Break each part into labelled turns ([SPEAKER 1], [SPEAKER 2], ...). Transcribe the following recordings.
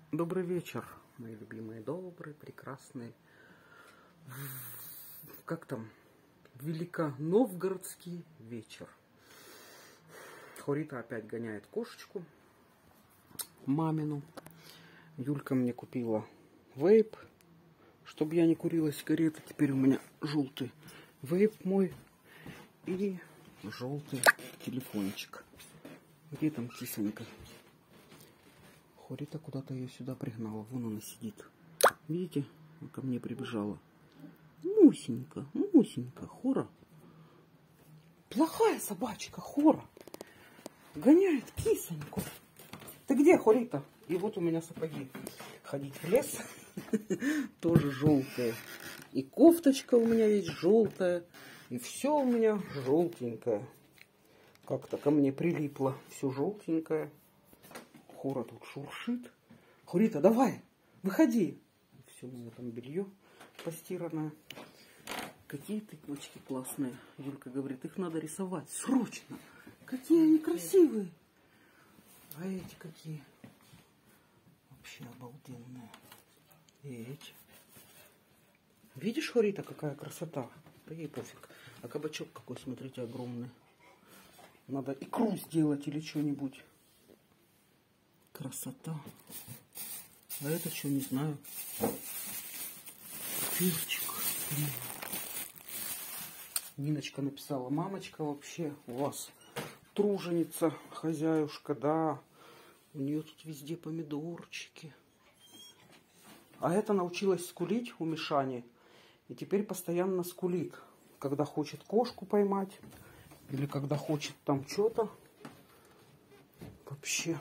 [SPEAKER 1] Добрый вечер, мои любимые, добрый, прекрасный, как там, великоновгородский вечер. Хорита опять гоняет кошечку, мамину. Юлька мне купила вейп, чтобы я не курила сигареты. Теперь у меня желтый вейп мой и желтый телефончик. Где там кисонька? Хорита куда-то ее сюда пригнала. Вон она сидит. Видите? Она ко мне прибежала. Мусенька, Мусенька, Хора. Плохая собачка, Хора. Гоняет кисоньку. Ты где, Хорита? И вот у меня сапоги. Ходить в лес. Тоже желтые. И кофточка у меня есть желтая. И все у меня желтенькое. Как-то ко мне прилипло. Все желтенькое. Хора тут шуршит. Хорита, давай, выходи. Все у меня там белье постиранное. Какие тыквочки классные. Юлька говорит, их надо рисовать срочно. Какие они красивые. А эти какие? Вообще обалденные. И эти. Видишь, Хорита, какая красота? Да ей пофиг. А кабачок какой, смотрите, огромный. Надо икру сделать или что-нибудь. Красота. А это что, не знаю. Перчик. Ниночка написала, мамочка вообще у вас труженица, хозяюшка, да. У нее тут везде помидорчики. А это научилась скулить у Мишани. И теперь постоянно скулит. Когда хочет кошку поймать. Или когда хочет там что-то. Вообще.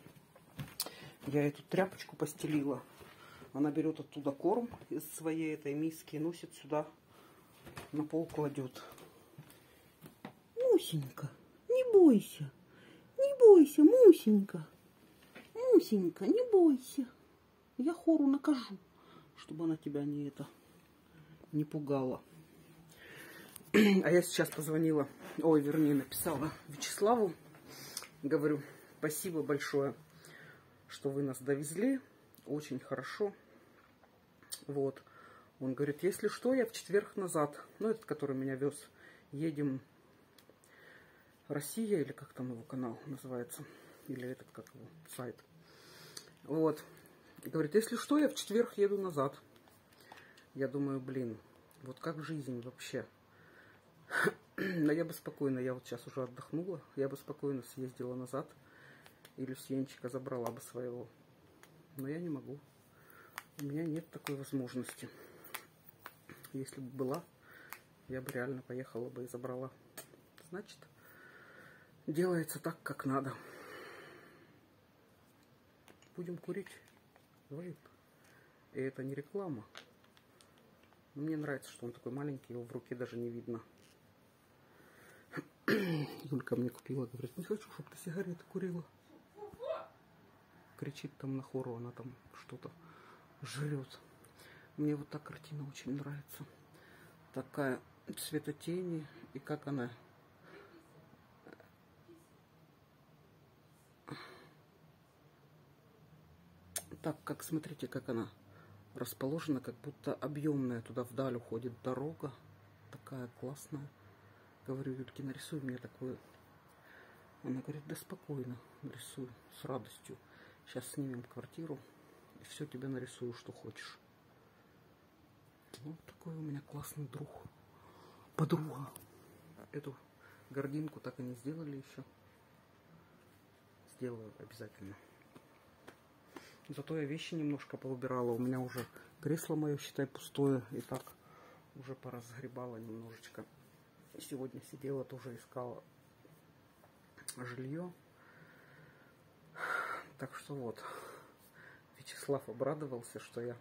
[SPEAKER 1] Я эту тряпочку постелила. Она берет оттуда корм из своей этой миски и носит сюда, на пол кладет. Мусенька, не бойся. Не бойся, Мусенька. Мусенька, не бойся. Я Хору накажу, чтобы она тебя не пугала. А я сейчас позвонила, вернее написала Вячеславу. Говорю, спасибо большое, что вы нас довезли. Очень хорошо. Вот. Он говорит, если что, я в четверг назад. Ну, этот, который меня вез. Едем Россия, или как там его канал называется. Или этот, как его, сайт. Вот. Говорит, если что, я в четверг еду назад. Я думаю, блин, вот как жизнь вообще. Но я бы спокойно, я вот сейчас уже отдохнула. Я бы спокойно съездила назад. И Люсьенчика забрала бы своего. Но я не могу. У меня нет такой возможности. Если бы была, я бы реально поехала бы и забрала. Значит, делается так, как надо. Будем курить вейп. И это не реклама. Но мне нравится, что он такой маленький, его в руке даже не видно. Юлька мне купила, говорит, не хочу, чтобы ты сигареты курила. Кричит там на Хору, она там что-то жрет. Мне вот так картина очень нравится. Такая цветотени. И как она... Так, как, смотрите, как она расположена, как будто объемная. Туда вдаль уходит дорога. Такая классная. Говорю, Юльке, нарисуй мне такую. Она говорит, да спокойно нарисую, с радостью. Сейчас снимем квартиру. И все тебе нарисую, что хочешь. Вот такой у меня классный друг. Подруга. Эту гординку так и не сделали еще. Сделаю обязательно. Зато я вещи немножко поубирала. У меня уже кресло мое, считай, пустое. И так уже поразгребала немножечко. И сегодня сидела, тоже искала жилье. Так что вот. Вячеслав обрадовался, что я...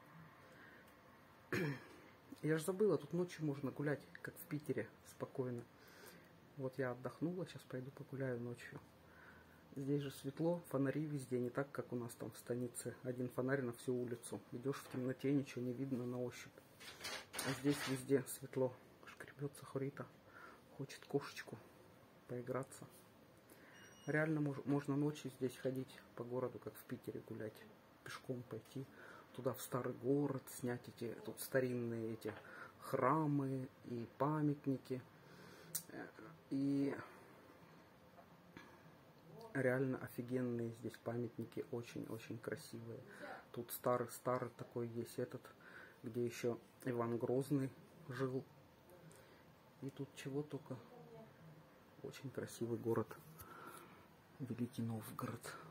[SPEAKER 1] Я же забыла, тут ночью можно гулять, как в Питере, спокойно. Вот я отдохнула, сейчас пойду погуляю ночью. Здесь же светло, фонари везде, не так, как у нас там в станице. Один фонарь на всю улицу. Идешь в темноте, ничего не видно на ощупь. А здесь везде светло. Шкребется Хорита. Хочет кошечку поиграться. Реально можно ночью здесь ходить по городу, как в Питере гулять, пешком пойти туда, в старый город, снять эти тут старинные эти храмы и памятники. И реально офигенные здесь памятники, очень-очень красивые. Тут старый-старый такой есть этот, где еще Иван Грозный жил. И тут чего только. Очень красивый город. Великий Новгород.